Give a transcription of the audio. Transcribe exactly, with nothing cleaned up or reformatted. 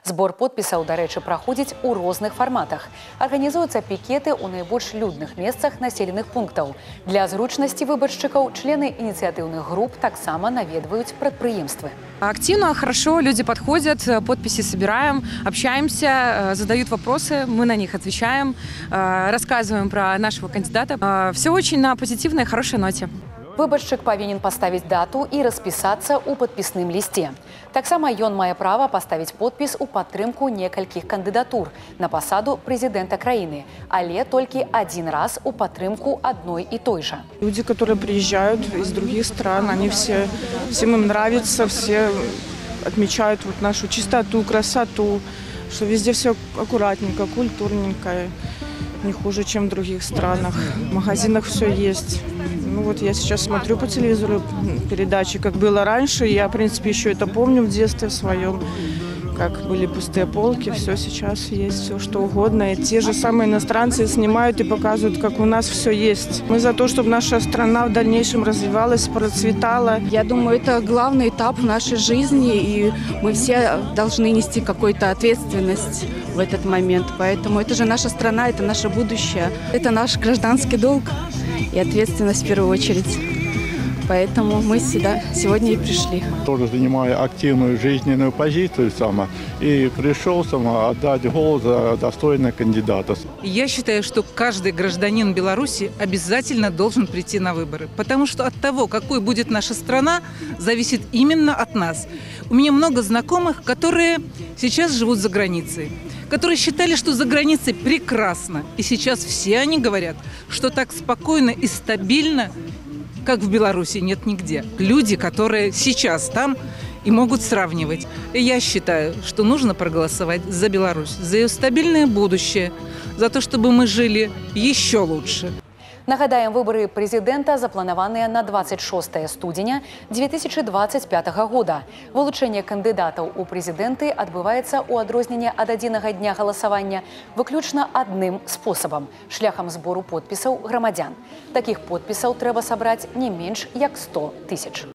Збор подпісаў, дарэчы, праходзіць у розных фарматах. Арганізуюцца пікеты ў найбольш людных месцах населеных пунктаў. Для зручнасці выбаршчыкаў члены ініцыятыўных груп таксама наведваюць прадпрыемствы. Активно, хорошо, люди подходят, подписи собираем, общаемся, задают вопросы, мы на них отвечаем, рассказываем про нашего кандидата. Все очень на позитивной, хорошей ноте. Выбаршчык павінен паставіць дату і распісацца ў падпісным лісце. Таксама ён мае права паставіць подпіс у падтрымку некалькіх кандыдатур на пасаду прэзідэнта краіны, але толькі один раз у падтрымку одной и той же. Люди, которые приезжают из других стран, они все, всем им нравится, все отмечают вот нашу чистоту, красоту, что везде все аккуратненько, культурненько, не хуже, чем в других странах. В магазинах все есть. Ну вот я сейчас смотрю по телевизору передачи, как было раньше. Я, в принципе, еще это помню в детстве своем, как были пустые полки. Все сейчас есть, все что угодно. И те же самые иностранцы снимают и показывают, как у нас все есть. Мы за то, чтобы наша страна в дальнейшем развивалась, процветала. Я думаю, это главный этап в нашей жизни, и мы все должны нести какую-то ответственность в этот момент. Поэтому это же наша страна, это наше будущее. Это наш гражданский долг и ответственность в первую очередь. Поэтому мы сюда сегодня и пришли. Тоже занимаю активную жизненную позицию сама и пришел сама отдать голос за достойного кандидата. Я считаю, что каждый гражданин Беларуси обязательно должен прийти на выборы, потому что от того, какой будет наша страна, зависит именно от нас. У меня много знакомых, которые сейчас живут за границей, которые считали, что за границей прекрасно. И сейчас все они говорят, что так спокойно и стабильно, как в Беларуси, нет нигде. Люди, которые сейчас там и могут сравнивать. И я считаю, что нужно проголосовать за Беларусь, за ее стабильное будущее, за то, чтобы мы жили еще лучше. Нагадаем, выборы президента запланаваныя на двадцать шостае студзеня две тысячи двадцать пятого года. Вылучэнне кандыдатаў у прэзідэнты адбываецца ў адрозненне ад адзінага дня галасавання выключна адным спосабам – шляхам збору подпісаў грамадзян. Такіх подпісаў трэба сабраць не менш як сто тысяч.